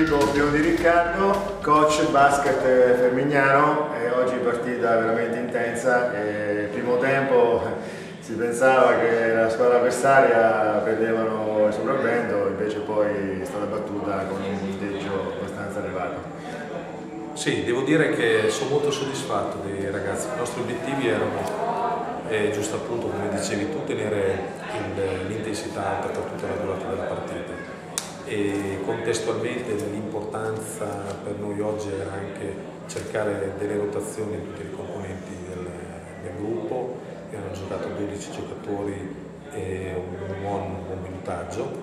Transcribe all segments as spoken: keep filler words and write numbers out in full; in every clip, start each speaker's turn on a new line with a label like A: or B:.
A: Enrico Piero di Riccardo, coach basket Fermignano, e oggi partita veramente intensa. E primo tempo si pensava che la squadra avversaria perdevano il sopravvento, invece poi è stata battuta con un punteggio abbastanza elevato.
B: Sì, devo dire che sono molto soddisfatto dei ragazzi. I nostri obiettivi erano, eh, giusto appunto come dicevi tu, tenere l'intensità alta per tutta la durata della partita. E contestualmente l'importanza per noi oggi era anche cercare delle rotazioni in tutti i componenti del, del gruppo. Hanno giocato dodici giocatori e un buon, un buon minutaggio.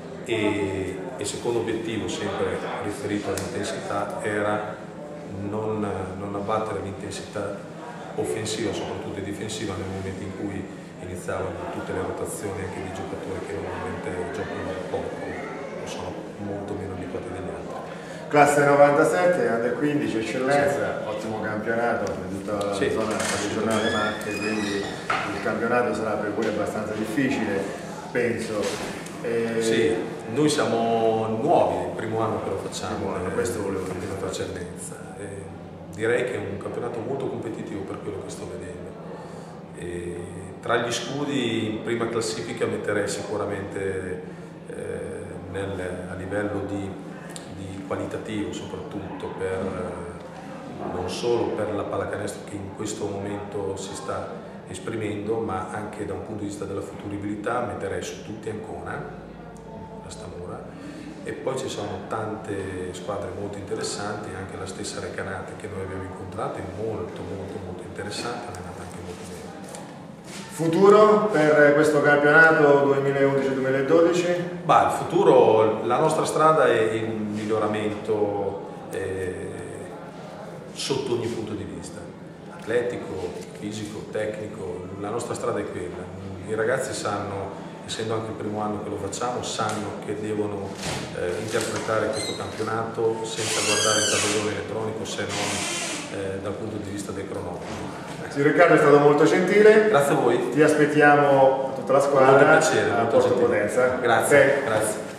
B: E il secondo obiettivo, sempre riferito all'intensità, era non, non abbattere l'intensità offensiva, soprattutto difensiva, nel momento in cui iniziavano tutte le rotazioni anche di giocatori che normalmente giocano poco o sono molto meno abituati degli altri.
A: Classe novantasette, under quindici, eccellenza, sì. Ottimo campionato in tutta la sì, zona regionale Marche, quindi il campionato sarà per voi abbastanza difficile, penso. E... Sì,
B: noi siamo nuovi, è il primo anno che lo facciamo,
A: anno, questo volevo dire.
B: In precedenza. Direi che è un campionato molto competitivo per quello che sto vedendo. E tra gli scudi in prima classifica metterei sicuramente eh, nel, a livello di, di qualitativo, soprattutto per, non solo per la pallacanestro che in questo momento si sta esprimendo, ma anche da un punto di vista della futuribilità metterei su tutti Ancona, la Stamura. E poi ci sono tante squadre molto interessanti, anche la stessa Recanati che noi abbiamo incontrato, è molto molto molto interessante, è andata anche molto bene.
A: Futuro per questo campionato duemilaundici duemiladodici?
B: Bah, il futuro, la nostra strada è il miglioramento eh, sotto ogni punto di vista, atletico, fisico, tecnico, la nostra strada è quella. I ragazzi sanno, essendo anche il primo anno che lo facciamo, sanno che devono eh, interpretare questo campionato senza guardare il tabellone elettronico, se non eh, dal punto di vista dei cronometri.
A: Sì, Riccardo è stato molto gentile.
B: Grazie a voi.
A: Ti aspettiamo a tutta la squadra.
B: Molto piacere,
A: a
B: molto
A: Porto Potenza.
B: Grazie. Okay. Grazie.